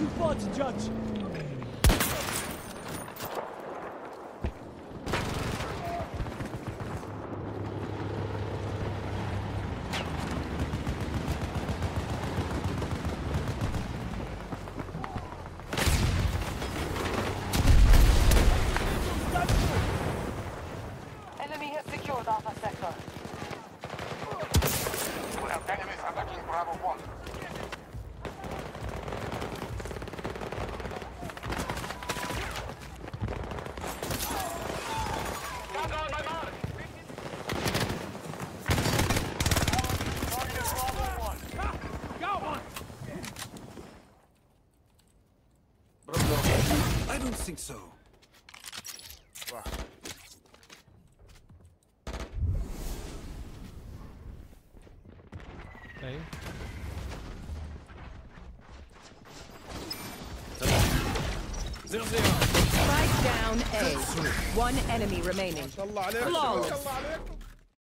too far to judge. Enemy has secured Alpha Sector. We have enemies attacking Bravo 1. I don't think so. Okay. There they are. Strike down A. One enemy remaining. الله عليك Flawless. الله عليك